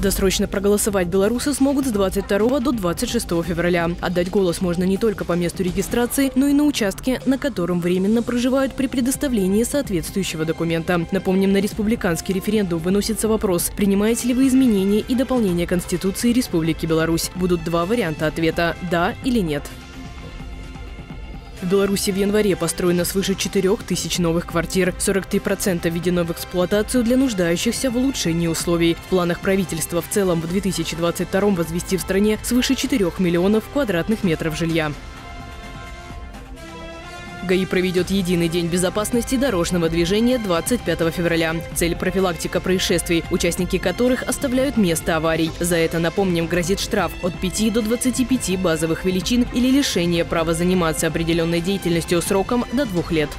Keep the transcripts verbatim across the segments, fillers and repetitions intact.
Досрочно проголосовать белорусы смогут с двадцать второго до двадцать шестого февраля. Отдать голос можно не только по месту регистрации, но и на участке, на котором временно проживают при предоставлении соответствующего документа. Напомним, на республиканский референдум выносится вопрос, принимаете ли вы изменения и дополнения Конституции Республики Беларусь. Будут два варианта ответа – да или нет. В Беларуси в январе построено свыше четырёх тысяч новых квартир. сорок три процента введено в эксплуатацию для нуждающихся в улучшении условий. В планах правительства в целом в две тысячи двадцать втором возвести в стране свыше четырёх миллионов квадратных метров жилья. ГАИ проведет единый день безопасности дорожного движения двадцать пятого февраля. Цель – профилактика происшествий, участники которых оставляют место аварий. За это, напомним, грозит штраф от пяти до двадцати пяти базовых величин или лишение права заниматься определенной деятельностью сроком до двух лет.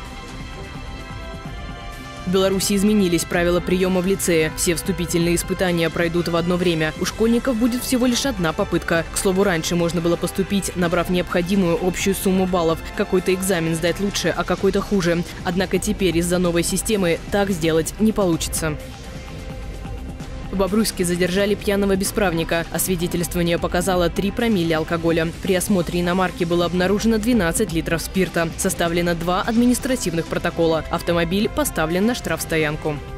В Беларуси изменились правила приема в лицее. Все вступительные испытания пройдут в одно время. У школьников будет всего лишь одна попытка. К слову, раньше можно было поступить, набрав необходимую общую сумму баллов. Какой-то экзамен сдать лучше, а какой-то хуже. Однако теперь из-за новой системы так сделать не получится. В Бобруйске задержали пьяного бесправника. Освидетельствование показало три промилле алкоголя. При осмотре иномарки было обнаружено двенадцать литров спирта. Составлено два административных протокола. Автомобиль поставлен на штрафстоянку.